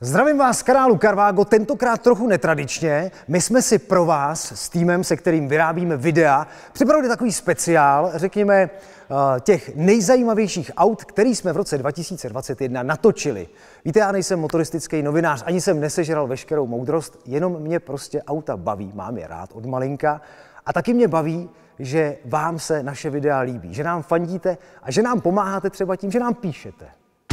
Zdravím vás z kanálu Carvago, tentokrát trochu netradičně. My jsme si pro vás s týmem, se kterým vyrábíme videa, připravili takový speciál, řekněme, těch nejzajímavějších aut, který jsme v roce 2021 natočili. Víte, já nejsem motoristický novinář, ani jsem nesežral veškerou moudrost, jenom mě prostě auta baví, mám je rád od malinka. A taky mě baví, že vám se naše videa líbí, že nám fandíte a že nám pomáháte třeba tím, že nám píšete.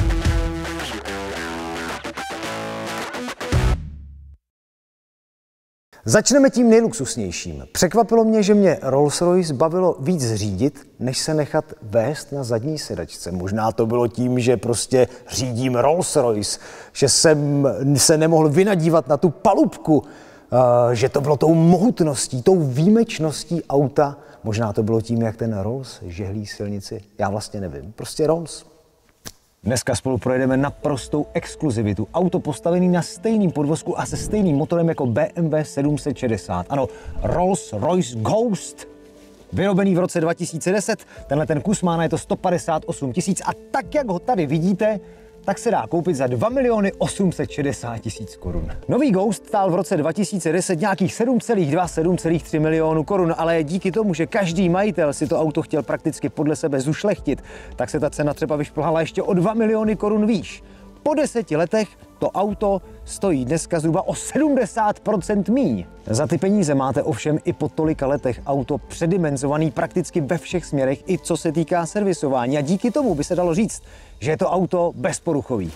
Začneme tím nejluxusnějším. Překvapilo mě, že mě Rolls-Royce bavilo víc řídit, než se nechat vést na zadní sedačce. Možná to bylo tím, že prostě řídím Rolls-Royce, že jsem se nemohl vynadívat na tu palubku, že to bylo tou mohutností, tou výjimečností auta. Možná to bylo tím, jak ten Rolls žehlí silnici. Já vlastně nevím. Prostě Rolls. Dneska spolu projedeme naprostou exkluzivitu. Auto postavené na stejném podvozku a se stejným motorem jako BMW 760. Ano, Rolls-Royce Ghost. Vyrobený v roce 2010. Tenhle ten kus má na je to 158 000 a tak, jak ho tady vidíte, tak se dá koupit za 2 860 000 korun. Nový Ghost stál v roce 2010 nějakých 7,3 milionu korun, ale díky tomu, že každý majitel si to auto chtěl prakticky podle sebe zušlechtit, tak se ta cena třeba vyšplhala ještě o 2 miliony korun výš. Po 10 letech to auto stojí dneska zhruba o 70% míň. Za ty peníze máte ovšem i po tolika letech auto předimenzovaný prakticky ve všech směrech, i co se týká servisování. A díky tomu by se dalo říct, že je to auto bezporuchový.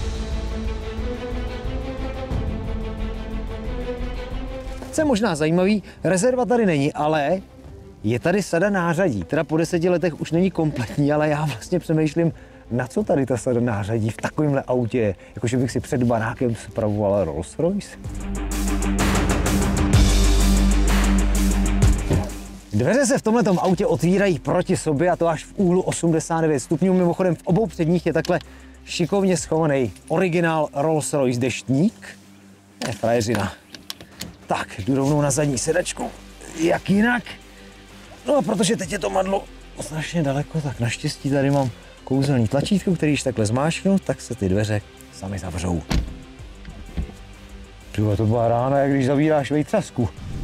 Co je možná zajímavý, rezerva tady není, ale je tady sada nářadí. Teda po 10 letech už není kompletní, ale já vlastně přemýšlím, na co tady ta sada nářadí v takovémhle autě, jakože bych si před barákem spravoval Rolls-Royce. Dveře se v tomhletom autě otvírají proti sobě a to až v úhlu 89 stupňů. Mimochodem v obou předních je takhle šikovně schovaný originál Rolls-Royce deštník. Je frajeřina. Tak, jdu rovnou na zadní sedačku. Jak jinak? No a protože teď je to madlo strašně daleko, tak naštěstí tady mám kouzelný tlačítko, který když takhle zmáčknu, tak se ty dveře sami zavřou. Tyhle, to byla rána, jak když zavíráš vejtřasku.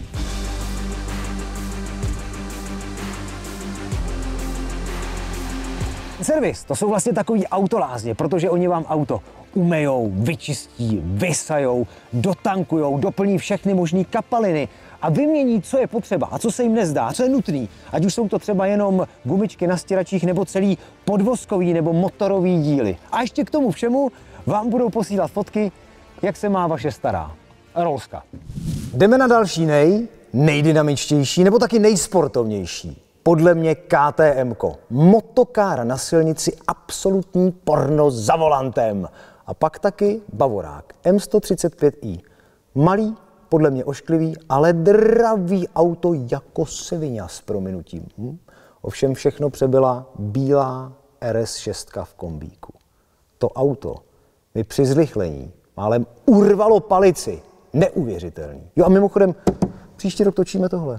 Servis, to jsou vlastně takový autolázně, protože oni vám auto umejou, vyčistí, vysajou, dotankujou, doplní všechny možné kapaliny a vymění, co je potřeba a co se jim nezdá, co je nutný. Ať už jsou to třeba jenom gumičky na stěračích nebo celý podvozkový nebo motorový díly. A ještě k tomu všemu vám budou posílat fotky, jak se má vaše stará Rollska. Jdeme na další nejdynamičtější nebo taky nejsportovnější. Podle mě KTM-ko. Motokára na silnici, absolutní porno za volantem. A pak taky Bavorák M135i. Malý, podle mě ošklivý, ale dravý auto jako sviňa s prominutím. Ovšem všechno přebyla bílá RS6 v kombíku. To auto mi při zrychlení málem urvalo palici. Neuvěřitelný. Jo a mimochodem, příští rok točíme tohle.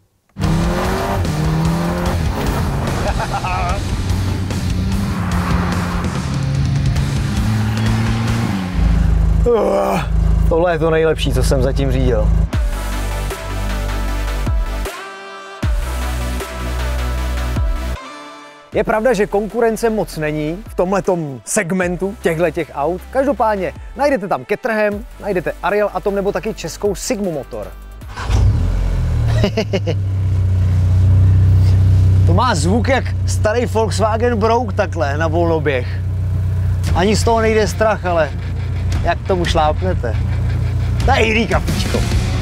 Tohle je to nejlepší, co jsem zatím řídil. Je pravda, že konkurence moc není v tomhletom segmentu těchto aut. Každopádně najdete tam Caterham, najdete Ariel Atom nebo taky českou Sigmu Motor. To má zvuk jak starý Volkswagen Brouk takhle na volnoběh. Ani z toho nejde strach, ale jak tomu šlápnete. Daj jiný kapičko.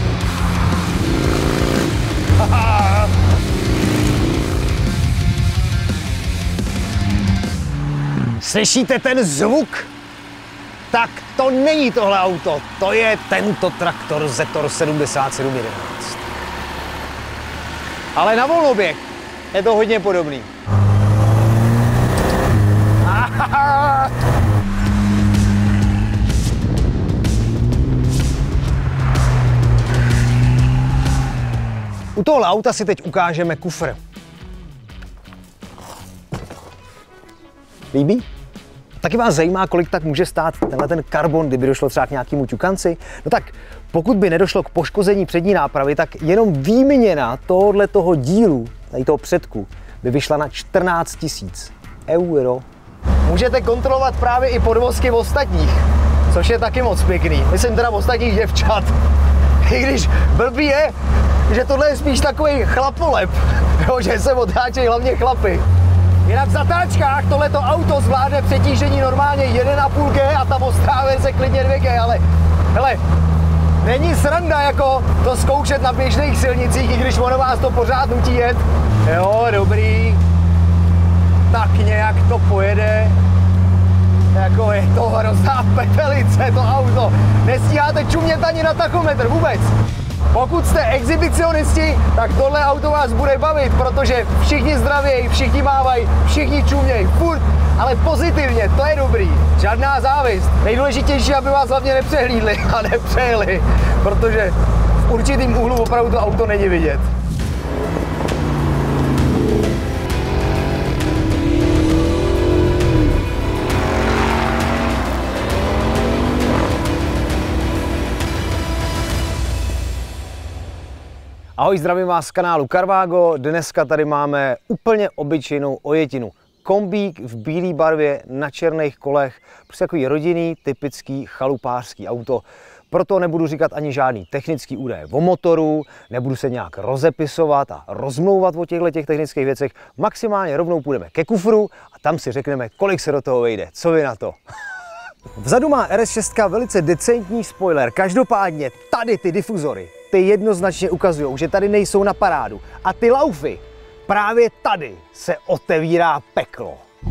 Slyšíte ten zvuk? Tak to není tohle auto, to je tento traktor Zetor 7711. Ale na volnoběh je to hodně podobný. U tohle auta si teď ukážeme kufr. Líbí? Taky vás zajímá, kolik tak může stát tenhle ten karbon, kdyby došlo třeba k nějakému ťukanci? No tak pokud by nedošlo k poškození přední nápravy, tak jenom výměna toho dílu, tady toho předku, by vyšla na 14 000 euro. Můžete kontrolovat právě i podvozky ostatních, což je taky moc pěkný. Myslím teda ostatních děvčat. I když blbý je, že tohle je spíš takový chlapolep, jo, že se otáčejí hlavně chlapy. Jinak v zatáčkách tohleto auto zvládne přetížení normálně 1,5G a ta ostrá verze klidně 2G, ale hele, není sranda jako to zkoušet na běžných silnicích, i když ono vás to pořád nutí jet. Jo, dobrý. Tak nějak to pojede. Jako je to hrozná pepelice, to auto. Nestíháte čumět ani na tachometr vůbec. Pokud jste exhibicionisti, tak tohle auto vás bude bavit, protože všichni zdravějí, všichni mávají, všichni čumějí, furt, ale pozitivně, to je dobrý. Žádná závist. Nejdůležitější, aby vás hlavně nepřehlídli a nepřejeli, protože v určitým úhlu opravdu to auto není vidět. Ahoj, zdravím vás z kanálu Carvago. Dneska tady máme úplně obyčejnou ojetinu. Kombík v bílé barvě na černých kolech. Prostě takový rodinný, typický chalupářský auto. Proto nebudu říkat ani žádný technický údaje o motoru, nebudu se nějak rozepisovat a rozmlouvat o těchto technických věcech. Maximálně rovnou půjdeme ke kufru a tam si řekneme, kolik se do toho vejde. Co vy na to? Vzadu má RS6 velice decentní spoiler. Každopádně tady ty difuzory, ty jednoznačně ukazují, že tady nejsou na parádu. A ty laufy, právě tady se otevírá peklo.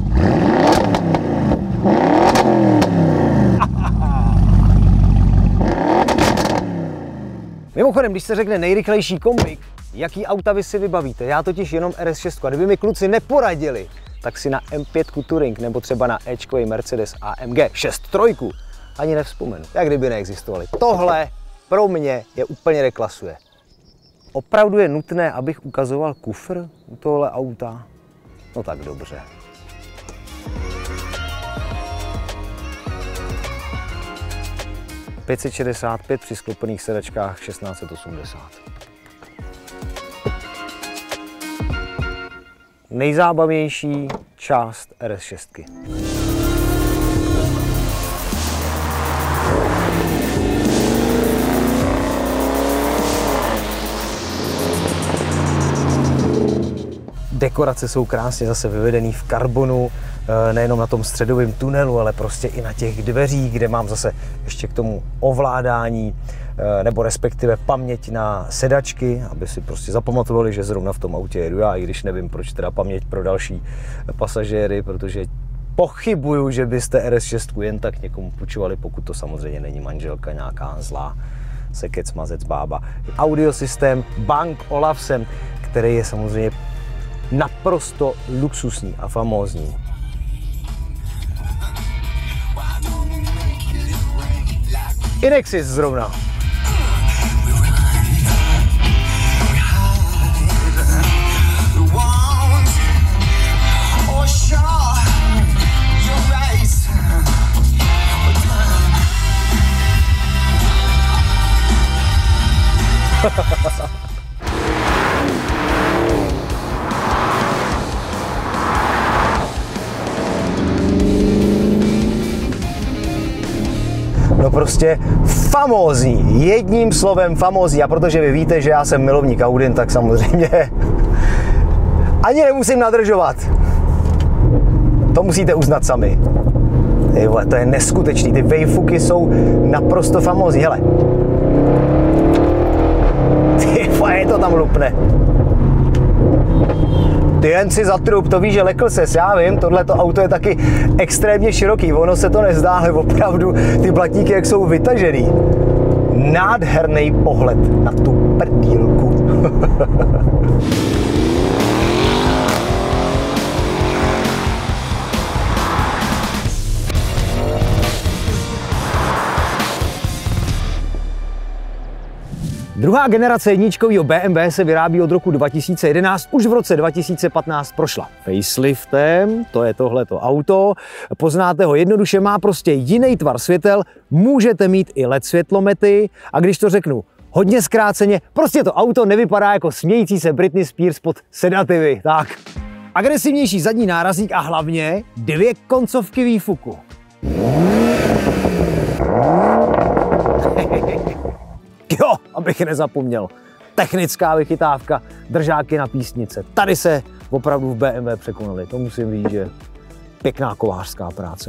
Mimochodem, když se řekne nejrychlejší kombik, jaký auta vy si vybavíte? Já totiž jenom RS6. A kdyby mi kluci neporadili, tak si na M5 Touring nebo třeba na Ečkový Mercedes AMG 6.3 ani nevzpomenu, jak kdyby neexistovaly. Tohle pro mě je úplně deklasuje. Opravdu je nutné, abych ukazoval kufr u tohle auta? No tak dobře. $565 při sklopených sedačkách 1680. Nejzábavnější část RS6. Dekorace jsou krásně zase vyvedený v karbonu, nejenom na tom středovém tunelu, ale prostě i na těch dveřích, kde mám zase ještě k tomu ovládání, nebo respektive paměť na sedačky, aby si prostě zapamatovali, že zrovna v tom autě jedu já, i když nevím, proč teda paměť pro další pasažéry, protože pochybuju, že byste RS6 jen tak někomu půjčovali, pokud to samozřejmě není manželka nějaká zlá sekec, mazec, bába. Audiosystém Bang Olufsen, který je samozřejmě naprosto luxusní a famózní. Inexis zrovna. No prostě famózní, jedním slovem famózní. A protože vy víte, že já jsem milovník Audin, tak samozřejmě ani nemusím nadržovat. To musíte uznat sami. Ty vole, to je neskutečný, ty wavefuky jsou naprosto famózní, hele. Ty vole, to tam lupne. Ty jen si zatrup, to víš, že lekl ses, já vím, tohleto auto je taky extrémně široký, ono se to nezdá, ale opravdu ty blatníky jak jsou vytažený. Nádherný pohled na tu prdílku. Druhá generace jedničkového BMW se vyrábí od roku 2011, už v roce 2015 prošla faceliftem, to je tohleto auto, poznáte ho jednoduše, má prostě jiný tvar světel, můžete mít i LED světlomety a když to řeknu hodně zkráceně, prostě to auto nevypadá jako smějící se Britney Spears pod sedativy, tak. Agresivnější zadní nárazník a hlavně 2 koncovky výfuku. Jo, abych nezapomněl. Technická vychytávka, držáky na písnice. Tady se opravdu v BMW překonali. To musím říct, že pěkná kovářská práce.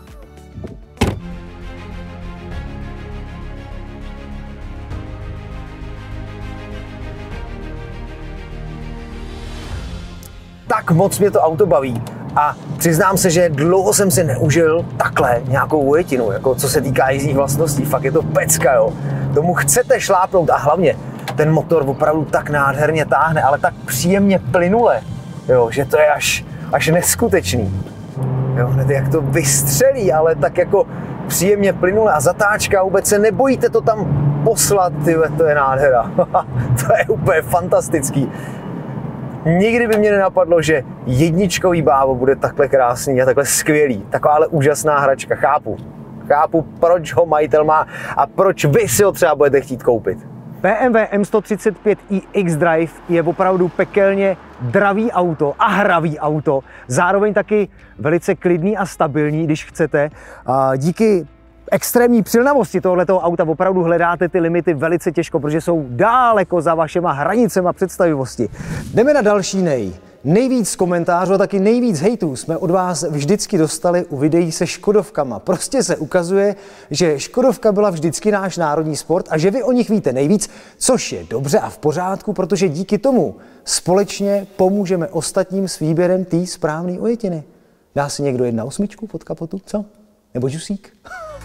Tak moc mě to auto baví a přiznám se, že dlouho jsem si neužil takhle nějakou ujetinu, jako co se týká jízdních vlastností. Fakt je to pecka, jo. Tomu chcete šlápnout a hlavně ten motor opravdu tak nádherně táhne, ale tak příjemně plynule, jo, že to je až neskutečný. Jo, hned jak to vystřelí, ale tak jako příjemně plynule a zatáčka, vůbec se nebojíte to tam poslat, tyhle, to je nádhera. To je úplně fantastický. Nikdy by mě nenapadlo, že jedničkový bávo bude takhle krásný a takhle skvělý. Taková ale úžasná hračka, chápu, proč ho majitel má a proč vy si ho třeba budete chtít koupit. BMW M135i X-Drive je opravdu pekelně dravý auto a hravý auto, zároveň taky velice klidný a stabilní, když chcete. Díky extrémní přilnavosti tohoto auta opravdu hledáte ty limity velice těžko, protože jsou daleko za vašima hranicema představivosti. Jdeme na další Nejvíc komentářů a taky nejvíc hejtů jsme od vás vždycky dostali u videí se škodovkama. Prostě se ukazuje, že škodovka byla vždycky náš národní sport a že vy o nich víte nejvíc, což je dobře a v pořádku, protože díky tomu společně pomůžeme ostatním s výběrem té správné ujetiny. Dá si někdo 1.8 pod kapotu, co? Nebo džusík?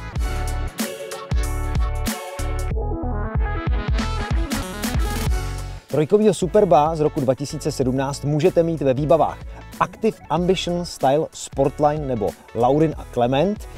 Trojkovýho Superba z roku 2017 můžete mít ve výbavách Active Ambition Style Sportline nebo Laurin a Clement.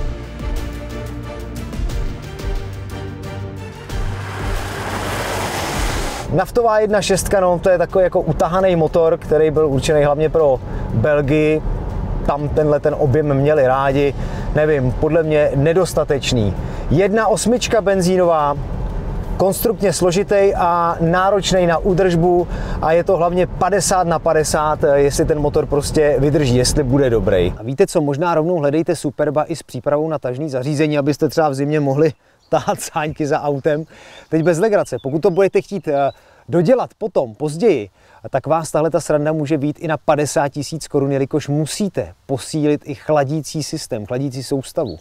Naftová 1.6, no, to je takový jako utahaný motor, který byl určený hlavně pro Belgii. Tam ten objem měli rádi, nevím, podle mě nedostatečný. 1.8 benzínová, konstruktně složitý a náročný na údržbu a je to hlavně 50/50, jestli ten motor prostě vydrží, jestli bude dobrý. A víte co, možná rovnou hledejte Superba i s přípravou na tažný zařízení, abyste třeba v zimě mohli tahat sáňky za autem. Teď bez legrace, pokud to budete chtít dodělat potom, později, tak vás tahle ta sranda může být i na 50 000 korun, jelikož musíte posílit i chladící systém, chladící soustavu.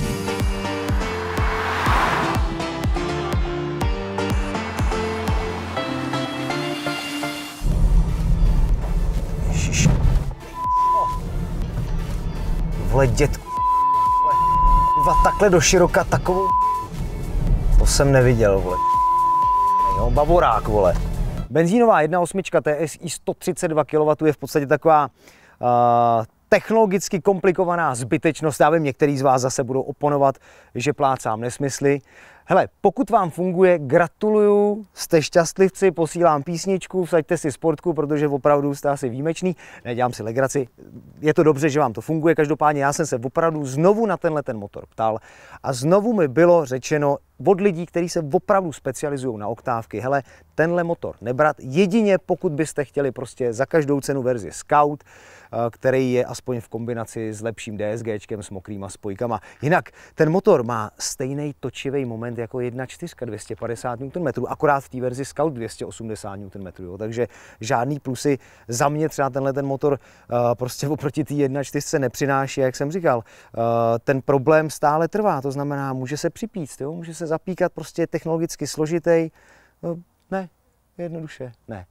Vole, dětku, takhle do široka takovou, to jsem neviděl, vole. Jo, bavorák, vole. Benzínová 1.8 TSI 132 kW je v podstatě taková technologicky komplikovaná zbytečnost. Já vím, některý z vás zase budou oponovat, že plácám nesmysly. Hele, pokud vám funguje, gratuluju, jste šťastlivci, posílám písničku, vsaďte si sportku, protože opravdu jste asi výjimečný. Nedělám si legraci, je to dobře, že vám to funguje, každopádně já jsem se opravdu znovu na ten motor ptal a znovu mi bylo řečeno od lidí, kteří se opravdu specializují na oktávky, hele, tenhle motor nebrat, jedině pokud byste chtěli prostě za každou cenu verzi Scout, který je aspoň v kombinaci s lepším DSGčkem, s mokrýma spojkama. Jinak ten motor má stejný točivý moment jako 1.4, 250 Nm, akorát v té verzi Scout 280 Nm, jo. Takže žádný plusy za mě třeba ten motor prostě oproti té 1.4 nepřináší, jak jsem říkal. Ten problém stále trvá, to znamená, může se připíct, jo, může se zapíkat, prostě technologicky složitý. Ne, jednoduše ne.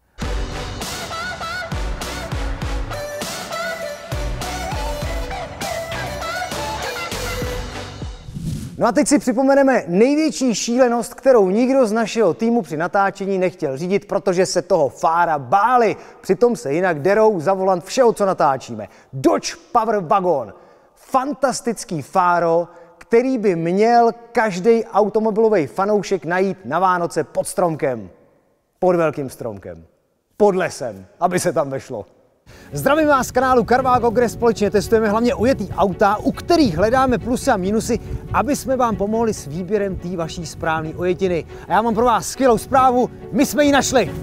No a teď si připomeneme největší šílenost, kterou nikdo z našeho týmu při natáčení nechtěl řídit, protože se toho fára báli. Přitom se jinak derou za volant všeho, co natáčíme. Dodge Power Wagon. Fantastický fáro, který by měl každý automobilový fanoušek najít na Vánoce pod stromkem. Pod velkým stromkem. Pod lesem, aby se tam vešlo. Zdravím vás z kanálu Carvago, kde společně testujeme hlavně ujetý auta, u kterých hledáme plusy a minusy, aby jsme vám pomohli s výběrem té vaší správné ujetiny. A já mám pro vás skvělou zprávu, my jsme ji našli!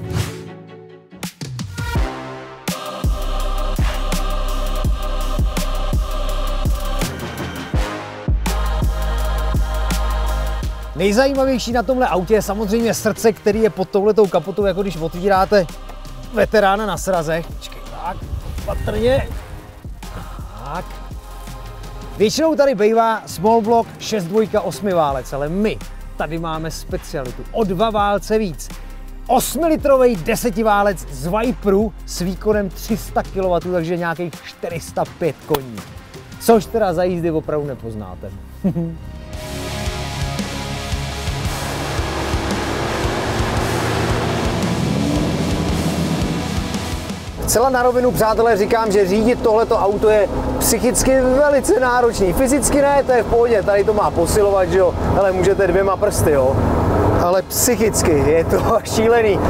Nejzajímavější na tomhle autě je samozřejmě srdce, který je pod touhletou kapotou, jako když otvíráte veterána na srazech. Počkej, tak, patrně. Tak. Většinou tady bývá small block 6.2 8 válec, ale my tady máme specialitu o 2 válce víc. 8-litrový 10 válec z Viperu s výkonem 300 kW, takže nějakých 405 koní. Což teda za jízdy opravdu nepoznáte. Celá na rovinu, přátelé, říkám, že řídit tohleto auto je psychicky velice náročný. Fyzicky ne, to je v pohodě, tady to má posilovat, že jo, ale můžete 2 prsty, jo. Ale psychicky je to šílený.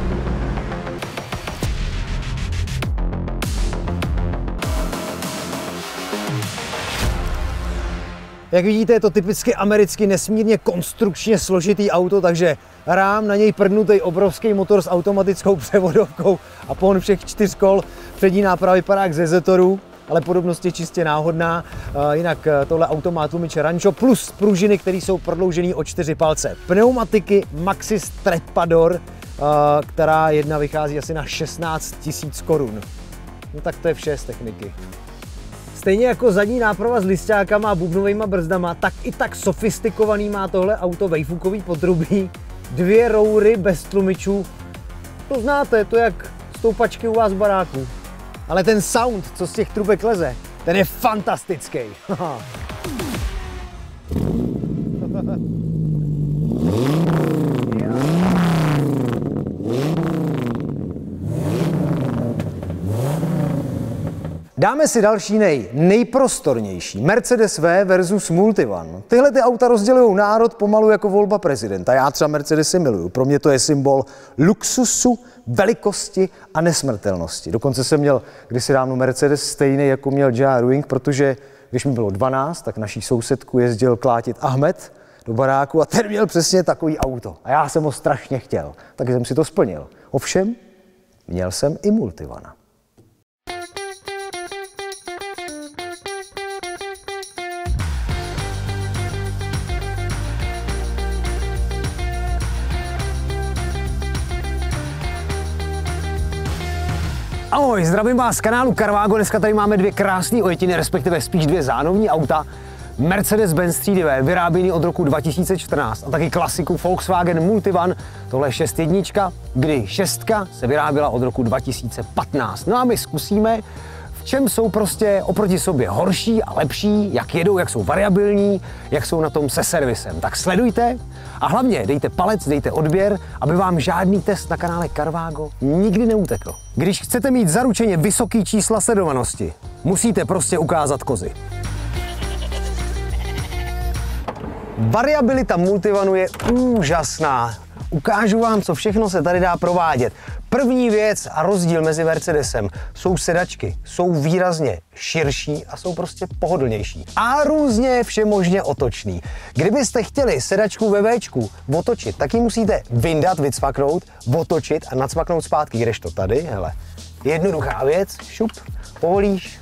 Jak vidíte, je to typicky americky nesmírně konstrukčně složitý auto, takže rám, na něj prdnutý obrovský motor s automatickou převodovkou a pohon všech 4 kol. Přední náprava vypadá jak ze Zetoru, ale podobnost je čistě náhodná. Jinak tohle auto má tlumiče Rancho plus pružiny, které jsou prodloužené o 4 palce. Pneumatiky Maxxis Trepador, která jedna vychází asi na 16 000 korun. No tak to je vše z techniky. Stejně jako zadní náprava s lisťákama a bubnovejma brzdama, tak i tak sofistikovaný má tohle auto vejfukový potrubí, 2 roury bez tlumičů. To znáte, to jak stoupačky u vás v baráku. Ale ten sound, co z těch trubek leze, ten je fantastický. Dáme si další nejprostornější Mercedes V versus Multivan. Tyhle ty auta rozdělují národ pomalu jako volba prezidenta. Já třeba Mercedesy miluju. Pro mě to je symbol luxusu, velikosti a nesmrtelnosti. Dokonce jsem měl kdysi dávno Mercedes stejný, jako měl Ja Rowing, protože když mi bylo 12, tak naší sousedku jezdil klátit Ahmed do baráku a ten měl přesně takový auto. A já jsem ho strašně chtěl, takže jsem si to splnil. Ovšem, měl jsem i Multivana. Ahoj, zdravím vás z kanálu Carvago. Dneska tady máme 2 krásné ojetiny, respektive spíš 2 zánovní auta. Mercedes-Benz 3DV, vyráběný od roku 2014 a taky klasiku Volkswagen Multivan, tohle je 6.1, kdy 6 se vyráběla od roku 2015. No a my zkusíme, v čem jsou prostě oproti sobě horší a lepší, jak jedou, jak jsou variabilní, jak jsou na tom se servisem. Tak sledujte a hlavně dejte palec, dejte odběr, aby vám žádný test na kanále Carvago nikdy neutekl. Když chcete mít zaručeně vysoký čísla sledovanosti, musíte prostě ukázat kozy. Variabilita Multivanu je úžasná. Ukážu vám, co všechno se tady dá provádět. První věc a rozdíl mezi Mercedesem jsou sedačky. Jsou výrazně širší a jsou prostě pohodlnější. A různě všemožně otočný. Kdybyste chtěli sedačku ve Včku otočit, tak ji musíte vyndat, vycvaknout, otočit a nacvaknout zpátky. Kdežto tady, hele, jednoduchá věc, šup, povolíš,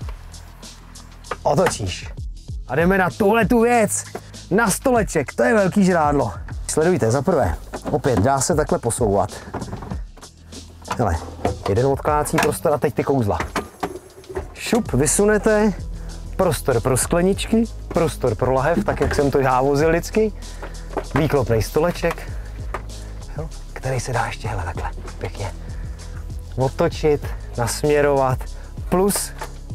otočíš. A jdeme na tuhletu věc. Na stoleček, to je velký žrádlo. Sledujte, za prvé, opět dá se takhle posouvat. Hele, jeden odkládací prostor a teď ty kouzla. Šup, vysunete, prostor pro skleničky, prostor pro lahev, tak jak jsem to já vozil vždycky. Výklopný stoleček, jo, který se dá ještě, hele, takhle, pěkně otočit, nasměrovat, plus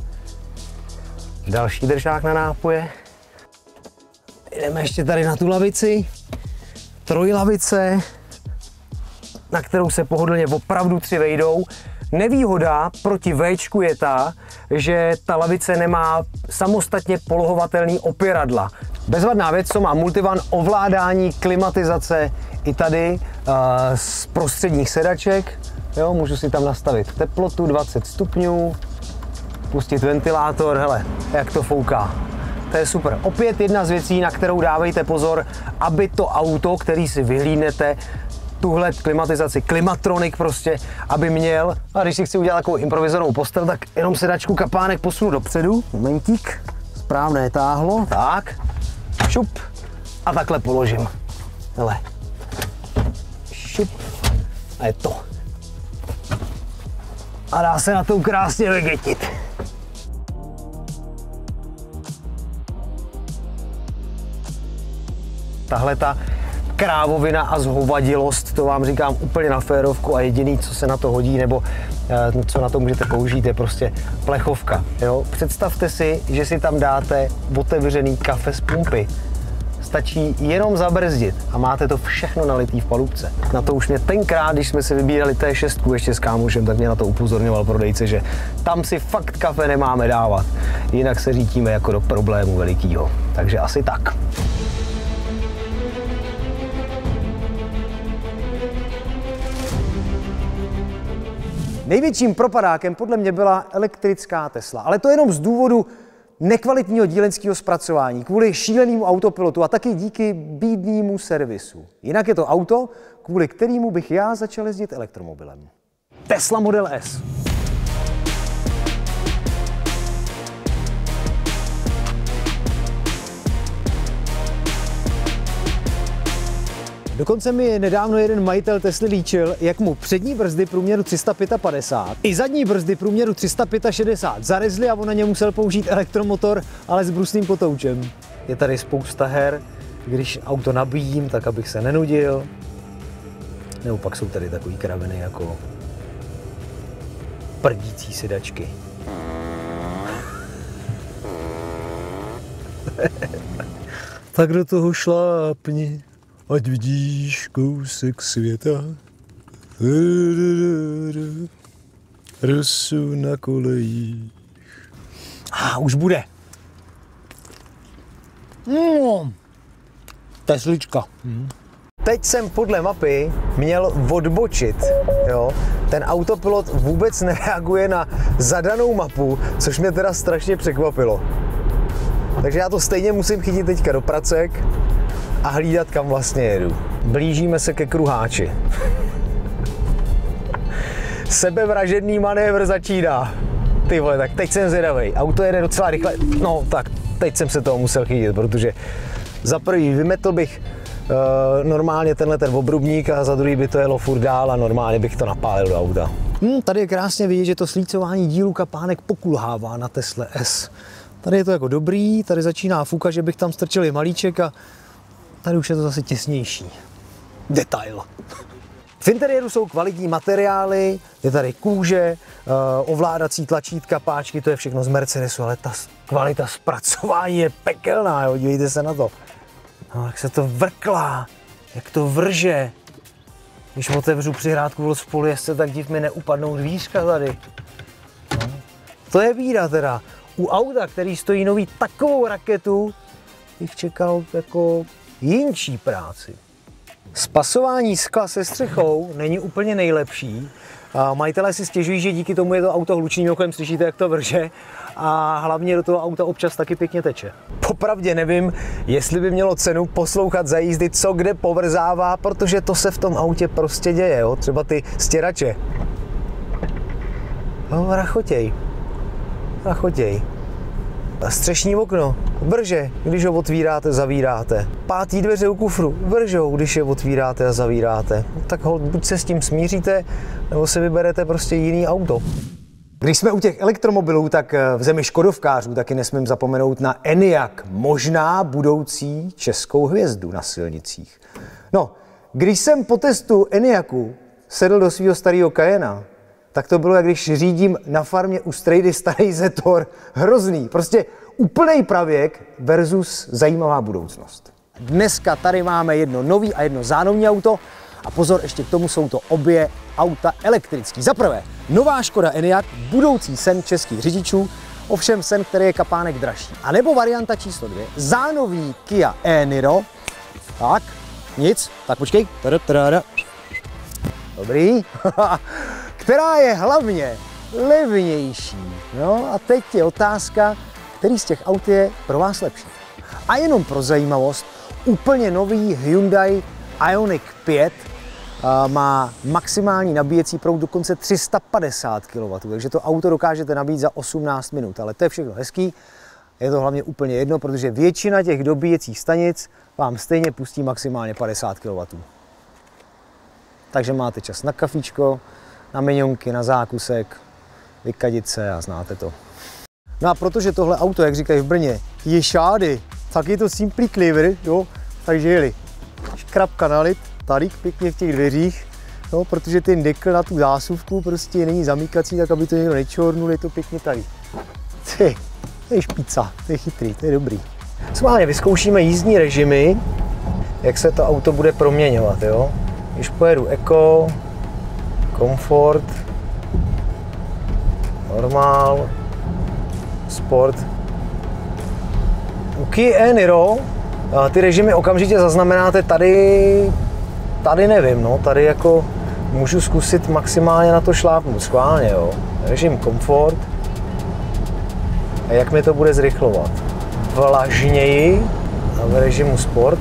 další držák na nápoje. Jdeme ještě tady na tu lavici, trojlavice, na kterou se pohodlně opravdu 3 vejdou. Nevýhoda proti Včku je ta, že ta lavice nemá samostatně polohovatelný opěradla. Bezvadná věc, co má Multivan, ovládání klimatizace i tady z prostředních sedaček. Jo, můžu si tam nastavit teplotu 20 stupňů, pustit ventilátor, hele, jak to fouká. To je super. Opět jedna z věcí, na kterou dávejte pozor, aby to auto, který si vyhlídnete, tuhle klimatizaci, klimatronik prostě, aby měl. A když si chci udělat takovou improvizovanou postel, tak jenom sedačku kapánek posunu dopředu. Momentík. Správné táhlo. Tak. Šup. A takhle položím. Hele. Šup. A je to. A dá se na to krásně vegetit. Tahle ta krávovina a zhovadilost, to vám říkám úplně na férovku a jediný, co se na to hodí, nebo co na to můžete použít, je prostě plechovka. Jo? Představte si, že si tam dáte otevřený kafe z pumpy. Stačí jenom zabrzdit a máte to všechno nalitý v palubce. Na to už mě tenkrát, když jsme si vybírali T6 ještě s kámošem, tak mě na to upozorňoval prodejce, že tam si fakt kafe nemáme dávat. Jinak se řítíme jako do problému velikýho. Takže asi tak. Největším propadákem podle mě byla elektrická Tesla, ale to jenom z důvodu nekvalitního dílenského zpracování, kvůli šílenému autopilotu a taky díky bídnému servisu. Jinak je to auto, kvůli kterému bych já začal jezdit elektromobilem. Tesla Model S. Dokonce mi nedávno jeden majitel Tesly líčil, jak mu přední brzdy průměru 355 i zadní brzdy průměru 365 zarezly a on na ně musel použít elektromotor, ale s brusným kotoučem. Je tady spousta her, když auto nabíjím, tak abych se nenudil. Nebo pak jsou tady takový kraviny jako prdící sedačky. Tak do toho šlápni. Ať vidíš kousek světa, rosu na kolejích. Už bude. Teslička. Teď jsem podle mapy měl odbočit. Jo? Ten autopilot vůbec nereaguje na zadanou mapu, což mě teda strašně překvapilo. Takže já to stejně musím chytit teďka do pracek a hlídat, kam vlastně jedu. Blížíme se ke kruháči. Sebevražedný manévr začíná. Ty vole, tak teď jsem zvědavej. Auto jede docela rychle. No tak, teď jsem se toho musel chytit, protože za prvý vymetl bych normálně tenhle ten obrubník a za druhý by to jelo furt dál a normálně bych to napálil do auta. Tady je krásně vidět, že to slícování dílu kapánek pokulhává na Tesle S. Tady je to jako dobrý, tady začíná foukat, že bych tam strčil i malíček a tady už je to zase těsnější. Detail. V interiéru jsou kvalitní materiály, je tady kůže, ovládací tlačítka, páčky, to je všechno z Mercedesu, ale ta kvalita zpracování je pekelná, jo, dívejte se na to. No, jak se to vrklá, jak to vrže. Když otevřu přihrádku od spolujezdce, tak div mi neupadnou dvířka tady. No. To je bída teda. U auta, který stojí nový takovou raketu, bych čekal jako jinčí práci. Spasování skla se střechou není úplně nejlepší. Majitelé si stěžují, že díky tomu je to auto hlučný, mimochodem slyšíte, jak to vrže, a hlavně do toho auta občas taky pěkně teče. Popravdě nevím, jestli by mělo cenu poslouchat za jízdy, co kde povrzává, protože to se v tom autě prostě děje, jo? Třeba ty stěrače. No, rachotěj. Střešní okno vrže, když ho otvíráte, zavíráte. Pátý dveře u kufru vržou, když je otvíráte a zavíráte. Tak buď se s tím smíříte, nebo si vyberete prostě jiný auto. Když jsme u těch elektromobilů, tak v zemi škodovkářů taky nesmím zapomenout na Enyaq, možná budoucí českou hvězdu na silnicích. No, když jsem po testu Enyaqu sedl do svého starého Cayena, tak to bylo, jak když řídím na farmě u strejdy starý Zetor. Hrozný, prostě úplnej pravěk versus zajímavá budoucnost. Dneska tady máme jedno nový a jedno zánovní auto a pozor, ještě k tomu jsou to obě auta elektrický. Za prvé, nová Škoda Enyaq, budoucí sen českých řidičů, ovšem sen, který je kapánek dražší. A nebo varianta číslo 2, zánovní Kia e-Niro, tak, nic, tak počkej, dobrý, která je hlavně levnější. No a teď je otázka, který z těch aut je pro vás lepší. A jenom pro zajímavost, úplně nový Hyundai Ioniq 5 má maximální nabíjecí proud dokonce 350 kW, takže to auto dokážete nabít za 18 minut, ale to je všechno hezký. Je to hlavně úplně jedno, protože většina těch dobíjecích stanic vám stejně pustí maximálně 50 kW. Takže máte čas na kafíčko, na minionky, na zákusek, vykadit se a znáte to. No a protože tohle auto, jak říkají v Brně, je šády, tak je to simply clever, jo, takže jeli. Škrabka nalit, tady pěkně v těch dveřích, no, protože ten dekl na tu zásuvku prostě není zamykací, tak aby to někdo nečornul, je to pěkně tady. To je špica, to je chytrý, to je dobrý. Schválně vyzkoušíme jízdní režimy, jak se to auto bude proměňovat, jo. Když pojedu Eco, Komfort, Normál, Sport. U Kia e-Niro ty režimy okamžitě zaznamenáte tady nevím, no, tady jako můžu zkusit maximálně na to šlápnout, schválně, jo. Režim Komfort. A jak mi to bude zrychlovat? Vlažněji a v režimu Sport.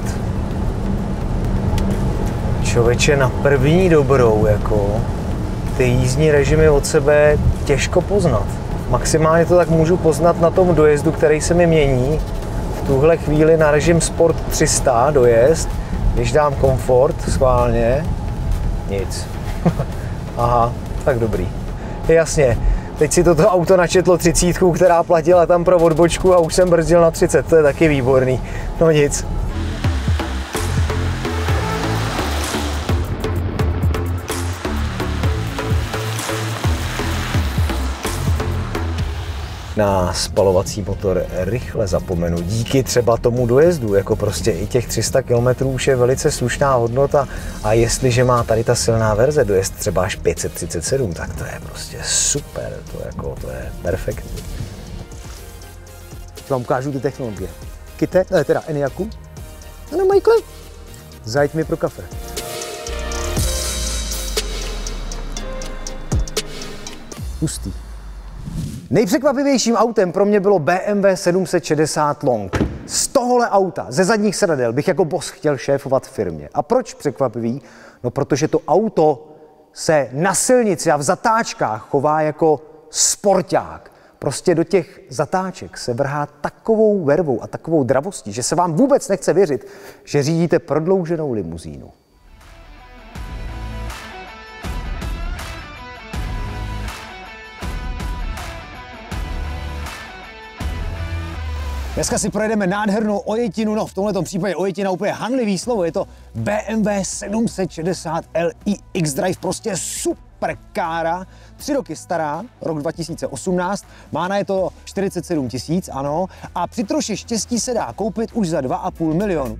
Člověče, na první dobrou, jako, ty jízdní režimy od sebe těžko poznat. Maximálně to tak můžu poznat na tom dojezdu, který se mi mění. V tuhle chvíli na režim Sport 300 dojezd, když dám Komfort schválně, nic. Aha, tak dobrý. Jasně, teď si toto auto načetlo 30, která platila tam pro odbočku a už jsem brzdil na 30, to je taky výborný. No nic. Na spalovací motor rychle zapomenu. Díky třeba tomu dojezdu, jako prostě i těch 300 km už je velice slušná hodnota a jestliže má tady ta silná verze dojezd třeba až 537, tak to je prostě super, to je perfektní. Vám ukážu ty technologie. Kite, teda Enyaqu. Ano, Michael, zajď mi pro kafe. Hustý. Nejpřekvapivějším autem pro mě bylo BMW 760 Long. Z tohohle auta, ze zadních sedadel, bych jako boss chtěl šéfovat firmě. A proč překvapivý? No, protože to auto se na silnici a v zatáčkách chová jako sporták. Prostě do těch zatáček se vrhá takovou vervou a takovou dravostí, že se vám vůbec nechce věřit, že řídíte prodlouženou limuzínu. Dneska si projedeme nádhernou ojetinu, no v tomto případě ojetina úplně hanlivý slovo, je to BMW 760 Li X-Drive, prostě super kára, 3 roky stará, rok 2018, má na je to 47 000, ano, a při troši štěstí se dá koupit už za 2,5 milionu.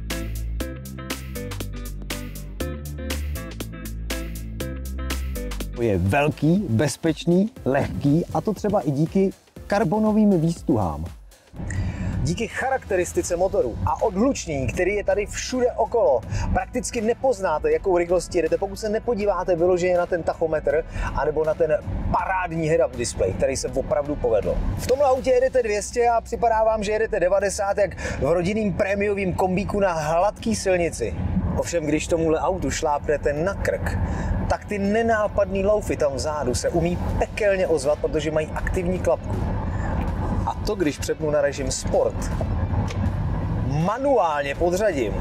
Je velký, bezpečný, lehký a to třeba i díky karbonovým výstuhám. Díky charakteristice motoru a odhlučnění, který je tady všude okolo, prakticky nepoznáte, jakou rychlostí jedete, pokud se nepodíváte vyloženě na ten tachometr anebo na ten parádní head-up display, který se opravdu povedlo. V tomhle autě jedete 200 a připadá vám, že jedete 90 jak v rodinným prémiovém kombíku na hladký silnici. Ovšem, když tomuhle autu šlápnete na krk, tak ty nenápadný loufy tam vzadu se umí pekelně ozvat, protože mají aktivní klapku. A to, když přepnu na režim Sport, manuálně podřadím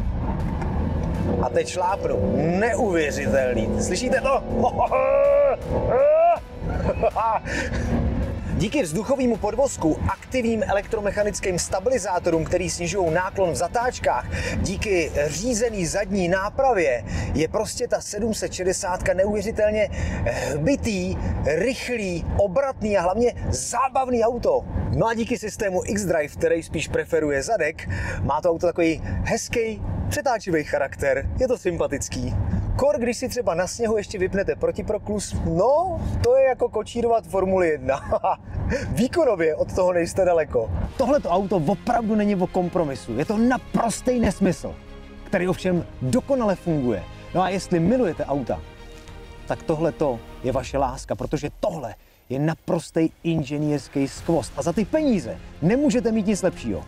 a teď šlápnu, neuvěřitelný. Slyšíte to? Díky vzduchovému podvozku, aktivním elektromechanickým stabilizátorům, který snižují náklon v zatáčkách, díky řízený zadní nápravě, je prostě ta 760 neuvěřitelně hbitý, rychlý, obratný a hlavně zábavný auto. No a díky systému X-Drive, který spíš preferuje zadek, má to auto takový hezký, přetáčivý charakter, je to sympatický. Kor, když si třeba na sněhu ještě vypnete protiproklus, no, to je jako kočírovat Formuli 1. Výkonově od toho nejste daleko. Tohleto auto opravdu není o kompromisu. Je to naprostý nesmysl, který ovšem dokonale funguje. No a jestli milujete auta, tak tohleto je vaše láska, protože tohle je naprostý inženýrský skvost. A za ty peníze nemůžete mít nic lepšího.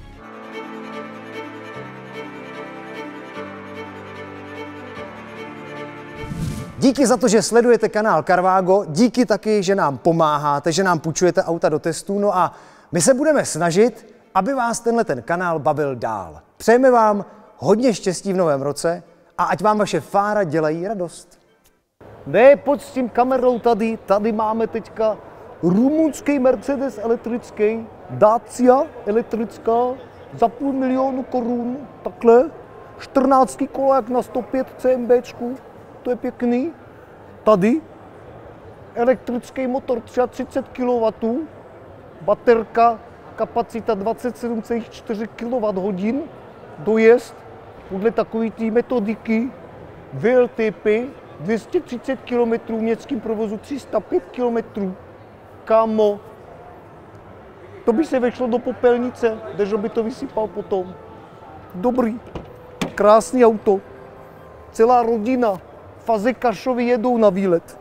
Díky za to, že sledujete kanál Carvago, díky taky, že nám pomáháte, že nám půjčujete auta do testů, no a my se budeme snažit, aby vás tenhle kanál bavil dál. Přejeme vám hodně štěstí v novém roce a ať vám vaše fára dělají radost. Ne, pojď s tím kamerou tady, tady máme teďka rumunský Mercedes elektrický, Dacia elektrická, za 500 000 korun, takhle, 14 kola jak na 105 CMBčku. To je pěkný. Tady elektrický motor 33 kW, baterka, kapacita 27,4 kWh, dojezd podle takové té metodiky, VLTP, 230 km, v městském provozu 305 km. Kámo, to by se vešlo do popelnice, Dežo by to vysypal potom. Dobrý, krásný auto, celá rodina. Fazekášovi jedou na výlet.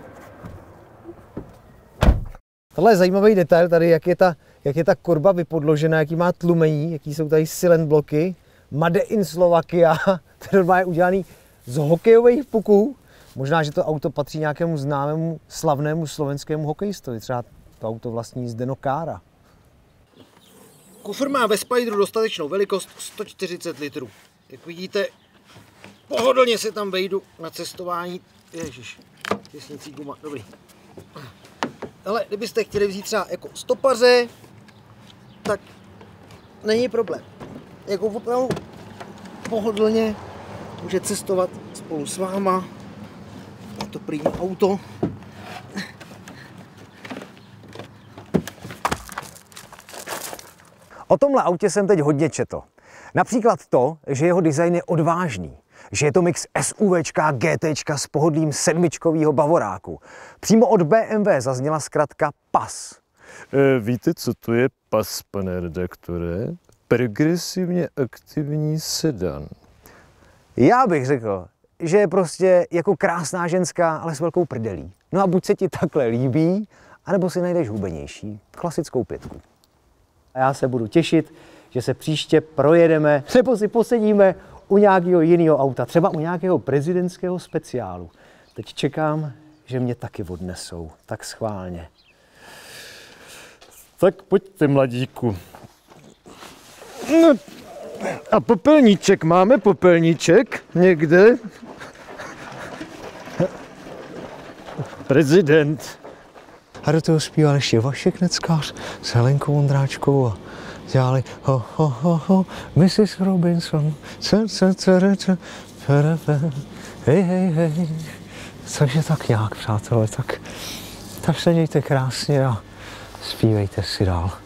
Tohle je zajímavý detail tady, jak je ta korba vypodložená, jaký má tlumení, jaký jsou tady silent bloky. Made in Slovakia, to je udělaný z hokejových puků. Možná, že to auto patří nějakému známému slavnému slovenskému hokejistovi, třeba to auto vlastní Zdeno Kára. Kufr má ve Spideru dostatečnou velikost 140 litrů. Jak vidíte, pohodlně se tam vejdu na cestování. Ježiš, těsnicí guma, dobrý. Ale kdybyste chtěli vzít třeba jako stopaře, tak není problém. Jako opravdu pohodlně může cestovat spolu s váma. Je to prý auto. O tomhle autě jsem teď hodně četl. Například to, že jeho design je odvážný, že je to mix SUVčka, GTčka s pohodlím sedmičkovýho bavoráku. Přímo od BMW zazněla zkratka PAS. Víte, co to je PAS, pane redaktore? Progresivně aktivní sedan. Já bych řekl, že je prostě jako krásná ženská, ale s velkou prdelí. No a buď se ti takhle líbí, anebo si najdeš hubenější, klasickou 5. A já se budu těšit, že se příště projedeme, nebo si posedíme u nějakého jiného auta, třeba u nějakého prezidentského speciálu. Teď čekám, že mě taky odnesou, tak schválně. Tak pojďte, mladíku. No, a popelníček, máme popelníček někde? Prezident. A do toho zpíval ještě Vašek Neckář s Helenkou Ondráčkou a dělali ho, ho, ho, ho, Mrs. Robinson, hej, hej, hej. Takže tak nějak, přátelé, tak se mějte krásně a zpívejte si dál.